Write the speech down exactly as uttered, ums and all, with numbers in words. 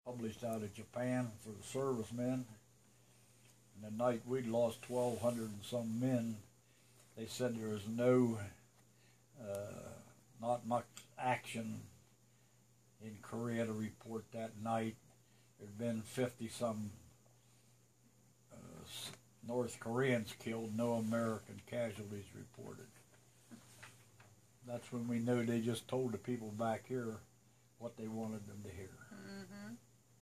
published out of Japan for the servicemen. And the night we lost twelve hundred and some men, they said there was no, uh, not much action in Korea to report that night. There'd been fifty some uh, North Koreans killed, no American casualties reported. That's when we knew they just told the people back here what they wanted them to hear. Mm-hmm.